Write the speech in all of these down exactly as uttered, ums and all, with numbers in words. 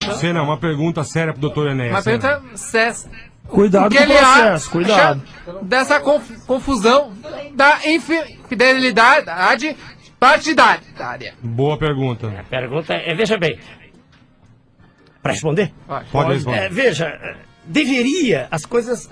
Você não, uma pergunta séria pro doutor Enéas. Uma pergunta séria. Cuidado que com o ele processo, cuidado. Dessa conf- confusão da infidelidade partidária. Boa pergunta. A pergunta é, veja bem. Para responder? Vai. Pode responder. É, veja, é, deveria, as coisas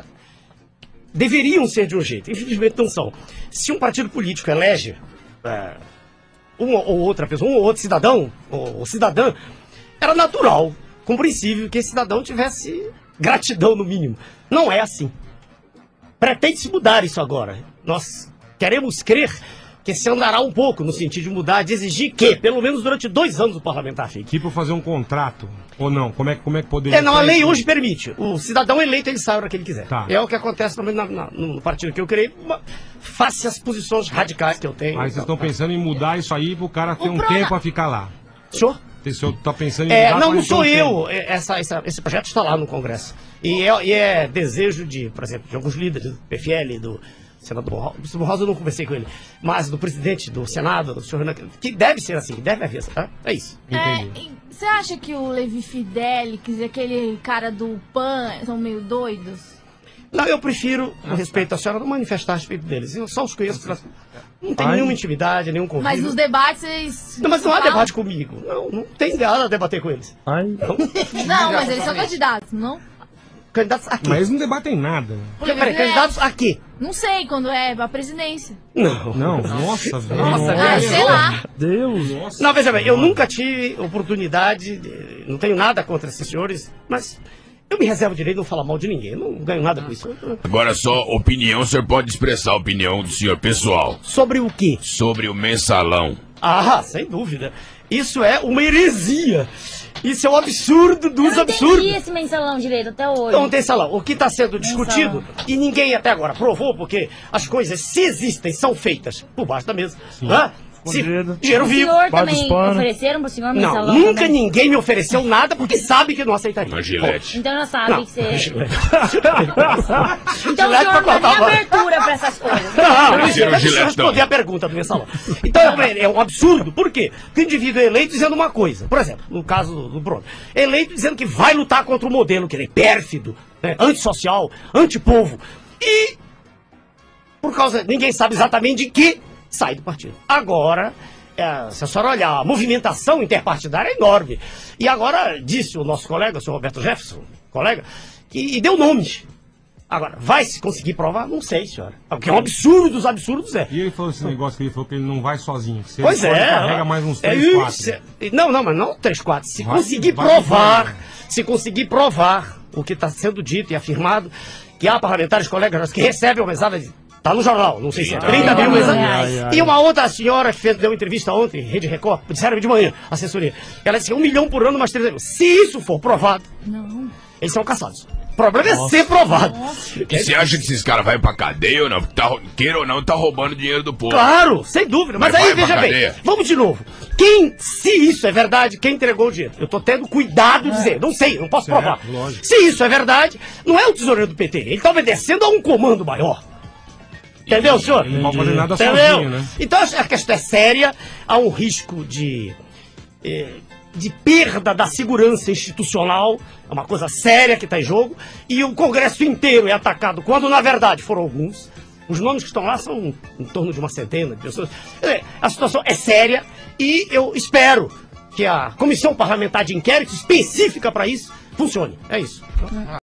deveriam ser de um jeito, infelizmente não são. Se um partido político elege é, uma ou outra pessoa, um ou outro cidadão, ou, ou cidadã, era natural, compreensível que esse cidadão tivesse gratidão no mínimo. Não é assim. Pretende-se mudar isso agora. Nós queremos crer que se andará um pouco no sentido de mudar, de exigir que, pelo menos durante dois anos, o parlamentar fique. Tipo fazer um contrato, ou não? Como é, como é que poderia... É, não, a lei isso? hoje permite. O cidadão eleito, ele sai a hora que ele quiser. Tá. É o que acontece também na, na, no partido que eu criei, uma, face às posições radicais que eu tenho. Aí vocês então, estão pensando em mudar isso aí pro cara ter O um Prona- tempo a ficar lá. Senhor? O senhor tá pensando em É, mudar não, pra não ele ter um sou tempo. eu. É, Essa, essa- esse projeto está lá no Congresso. E é, e é desejo de, por exemplo, de alguns líderes do P F L, do senador Rosa, do senador Rosa eu não conversei com ele, mas do presidente do Senado, do senhor Renan, que deve ser assim, deve haver. Tá? É isso. É, Entendi. e você acha que o Levi Fidelix e aquele cara do P A N são meio doidos? Não, eu prefiro, com respeito à senhora, não manifestar a respeito deles. Eu só os conheço. Pra... Não tem Ai. nenhuma intimidade, nenhum convívio. Mas nos debates vocês. Não, mas não há falam? debate comigo. Não, não tem nada a debater com eles. Ai, Não, mas eles são candidatos, não? Candidatos a quê? Mas eles não debatem nada. O Levi Peraí, Fidelix. candidatos a quê? Não sei quando é a presidência. Não. Não, nossa, velho. Nossa, Ah, velho. sei lá. Deus. Não, veja bem, eu nunca tive oportunidade, de- não tenho nada contra esses senhores, mas eu me reservo o direito de não falar mal de ninguém. Eu não ganho nada com isso. Agora só opinião, o senhor pode expressar a opinião do senhor pessoal Sobre o quê? sobre o mensalão. Ah, sem dúvida. Isso é uma heresia. Isso é um absurdo dos Eu não absurdos. entendi esse mensalão direito até hoje. Então tem salão. O que está sendo discutido, e ninguém até agora provou, porque as coisas, se existem, são feitas por baixo da mesa. Hã? Se, Escondido. dinheiro O vivo. senhor Baixo também dos panos. ofereceram pro senhor Não, mensalão nunca também? ninguém me ofereceu nada porque sabe que não aceitaria. Uma gilete. Então já sabe Não. que você... Gilete. Então o Gilete senhor pra não dá nem cortar a bola. abertura pra essas coisas. Não, Não, deixa tira o eu gilete, responder não. a pergunta do mensalão. Então é, é um absurdo, por quê? Porque o indivíduo é eleito dizendo uma coisa. Por exemplo, no caso do, do Bruno, é eleito dizendo que vai lutar contra o modelo, que ele é pérfido, né, antissocial, antipovo. E, por causa, ninguém sabe exatamente de que, sai do partido. Agora, é, se a senhora olhar, a movimentação interpartidária é enorme. E agora, disse o nosso colega, o senhor Roberto Jefferson, colega, que, e deu nomes. Agora, vai se conseguir provar? Não sei, senhora. O que é um absurdo dos absurdos é. E ele falou esse negócio que ele falou que ele não vai sozinho. Que se Pois ele for, é. ele carrega mais uns é três, isso. quatro. Não, não, mas não três, quatro. Se Vai- conseguir vai provar, embora. se conseguir provar o que está sendo dito e afirmado, que há parlamentares, colegas nossos, que recebem uma mesada de. Tá no jornal, não sei se é trinta mil mesadas. ai, ai. E uma outra senhora que fez, deu uma entrevista ontem, Rede Record, disseram de manhã, assessoria. Ela disse que um milhão por ano, mais três mil. Se isso for provado, Não. eles são caçados. O problema é ser provado. E você acha que esses caras vão pra cadeia ou não? Tá, rou- queira ou não, tá roubando dinheiro do povo. Claro, sem dúvida. Mas, Mas aí, vai pra veja bem, cadeia. vamos de novo. Quem, se isso é verdade, quem entregou o dinheiro? Eu tô tendo cuidado de dizer, não sei, não posso Certo, provar. lógico. Se isso é verdade, não é o tesoureiro do P T, ele tá obedecendo a um comando maior. Entendeu, senhor? Ele não pode fazer nada Entendeu? sozinho, né? Então a questão é séria, há um risco de, eh, de perda da segurança institucional, é uma coisa séria que está em jogo, e o Congresso inteiro é atacado, quando na verdade foram alguns. Os nomes que estão lá são em torno de uma centena de pessoas. Quer dizer, a situação é séria e eu espero que a Comissão Parlamentar de Inquérito específica para isso funcione. É isso.